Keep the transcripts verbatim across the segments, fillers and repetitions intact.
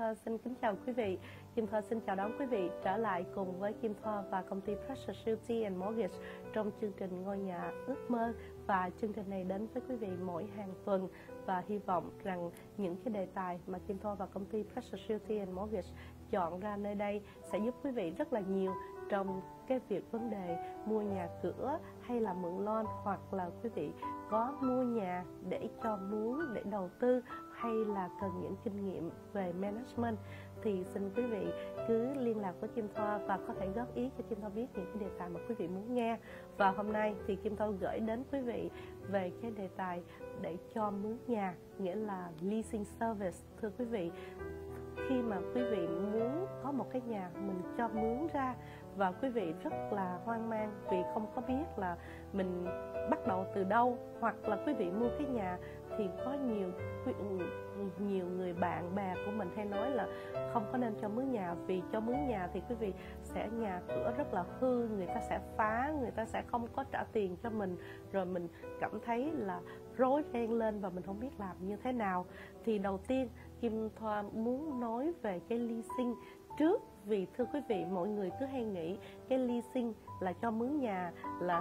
Thoa xin kính chào quý vị. Kim Thoa xin chào đón quý vị trở lại cùng với Kim Thoa và công ty Precious Realty and Mortgage trong chương trình Ngôi Nhà Ước Mơ. Và chương trình này đến với quý vị mỗi hàng tuần, và hy vọng rằng những cái đề tài mà Kim Thoa và công ty Precious Realty and Mortgage chọn ra nơi đây sẽ giúp quý vị rất là nhiều trong cái việc vấn đề mua nhà cửa hay là mượn loan, hoặc là quý vị có mua nhà để cho muốn để đầu tư hay là cần những kinh nghiệm về management, thì xin quý vị cứ liên lạc với Kim Thoa và có thể góp ý cho Kim Thoa biết những cái đề tài mà quý vị muốn nghe. Và hôm nay thì Kim Thoa gửi đến quý vị về cái đề tài để cho mướn nhà, nghĩa là leasing service. Thưa quý vị, khi mà quý vị muốn có một cái nhà mình cho mướn ra và quý vị rất là hoang mang vì không có biết là mình bắt đầu từ đâu, hoặc là quý vị mua cái nhà thì có nhiều nhiều người bạn bè của mình hay nói là không có nên cho mướn nhà, vì cho mướn nhà thì quý vị sẽ nhà cửa rất là hư, người ta sẽ phá, người ta sẽ không có trả tiền cho mình, rồi mình cảm thấy là rối ren lên và mình không biết làm như thế nào. Thì đầu tiên Kim Thoa muốn nói về cái leasing trước, vì thưa quý vị, mọi người cứ hay nghĩ cái leasing là cho mướn nhà, là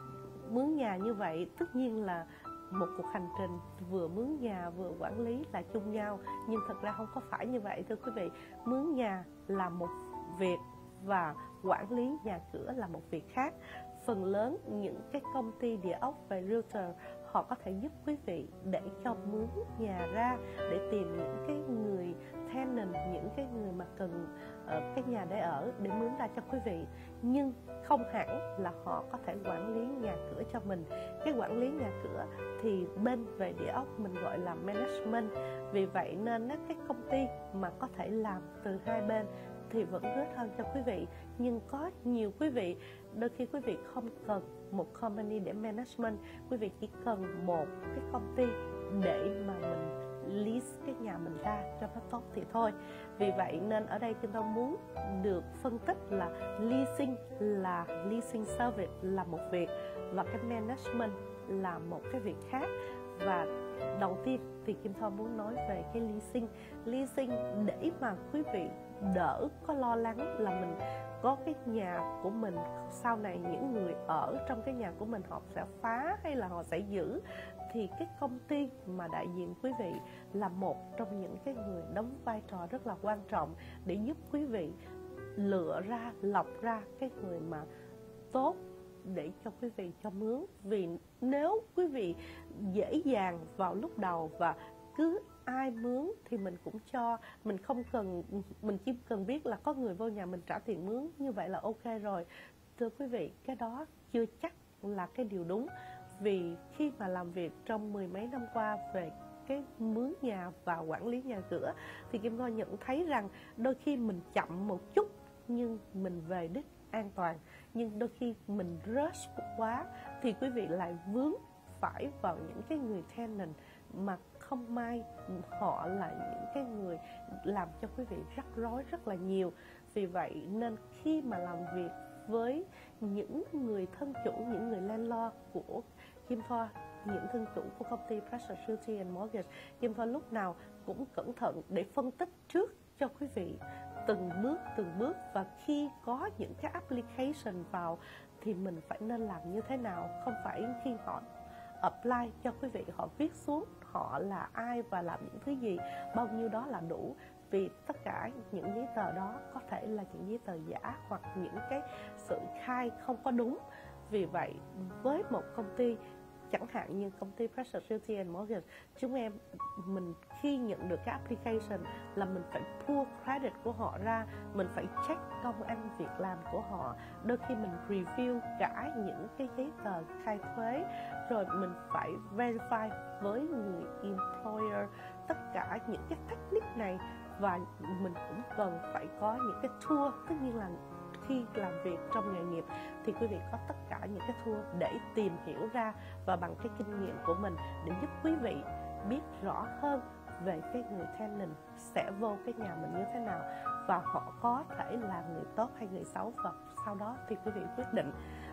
mướn nhà như vậy tất nhiên là một cuộc hành trình vừa mướn nhà vừa quản lý là chung nhau, nhưng thật ra không có phải như vậy. Thưa quý vị, mướn nhà là một việc và quản lý nhà cửa là một việc khác. Phần lớn những cái công ty địa ốc về realtor họ có thể giúp quý vị để cho mướn nhà ra, để tìm những cái người tenant, những cái người mà cần uh, cái nhà để ở để mướn ra cho quý vị, nhưng không hẳn là họ có thể quản lý nhà cửa cho mình. Cái quản lý nhà cửa thì bên về địa ốc mình gọi là management. Vì vậy nên cái công ty mà có thể làm từ hai bên thì vẫn rất hơn cho quý vị. Nhưng có nhiều quý vị, đôi khi quý vị không cần một company để management, quý vị chỉ cần một cái công ty để mà mình lease cái nhà mình ra cho nó tốt thì thôi. Vì vậy nên ở đây chúng ta muốn được phân tích là leasing là leasing service là một việc, và cái management là một cái việc khác. Và đầu tiên thì Kim Thoa muốn nói về cái leasing. Leasing để mà quý vị đỡ có lo lắng là mình có cái nhà của mình, sau này những người ở trong cái nhà của mình họ sẽ phá hay là họ sẽ giữ, thì cái công ty mà đại diện quý vị là một trong những cái người đóng vai trò rất là quan trọng để giúp quý vị lựa ra, lọc ra cái người mà tốt để cho quý vị cho mướn. Vì nếu quý vị dễ dàng vào lúc đầu và cứ ai mướn thì mình cũng cho, mình không cần, mình chỉ cần biết là có người vô nhà mình trả tiền mướn, như vậy là ok rồi. Thưa quý vị, cái đó chưa chắc là cái điều đúng. Vì khi mà làm việc trong mười mấy năm qua về cái mướn nhà và quản lý nhà cửa thì Kim Thoa nhận thấy rằng đôi khi mình chậm một chút nhưng mình về đích an toàn, nhưng đôi khi mình rush quá thì quý vị lại vướng phải vào những cái người tenant mà không may họ là những cái người làm cho quý vị rắc rối rất là nhiều. Vì vậy nên khi mà làm việc với những người thân chủ, những người landlord của Kim Thoa, những thân chủ của công ty Precious Realty and Mortgage, Kim Thoa lúc nào cũng cẩn thận để phân tích trước cho quý vị từng bước từng bước, và khi có những cái application vào thì mình phải nên làm như thế nào. Không phải khi họ apply cho quý vị họ viết xuống họ là ai và làm những thứ gì, bao nhiêu đó là đủ. Vì tất cả những giấy tờ đó có thể là những giấy tờ giả hoặc những cái sự khai không có đúng. Vì vậy với một công ty chẳng hạn như công ty Precious Realty and Mortgage, chúng em mình khi nhận được cái application là mình phải pull credit của họ ra, mình phải check công ăn việc làm của họ, đôi khi mình review cả những cái giấy tờ khai thuế, rồi mình phải verify với người employer tất cả những cái technique này. Và mình cũng cần phải có những cái tour, tất nhiên là khi làm việc trong nghề nghiệp thì quý vị có tất cả những cái tour để tìm hiểu ra, và bằng cái kinh nghiệm của mình để giúp quý vị biết rõ hơn về cái người tenant sẽ vô cái nhà mình như thế nào, và họ có thể là người tốt hay người xấu, và sau đó thì quý vị quyết định.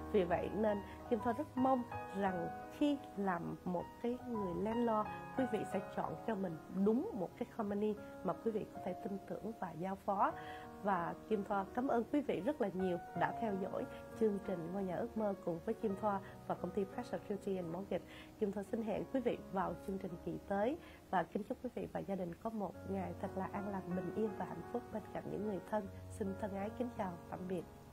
Vì vậy nên Kim Thoa rất mong rằng khi làm một cái người landlord, quý vị sẽ chọn cho mình đúng một cái company mà quý vị có thể tin tưởng và giao phó. Và Kim Thoa cảm ơn quý vị rất là nhiều đã theo dõi chương trình Ngôi Nhà Ước Mơ cùng với Kim Thoa và công ty Precious Realty and Mortgage. Kim Thoa xin hẹn quý vị vào chương trình kỳ tới và kính chúc quý vị và gia đình có một ngày thật là an lành, bình yên và hạnh phúc bên cạnh những người thân. Xin thân ái kính chào, tạm biệt.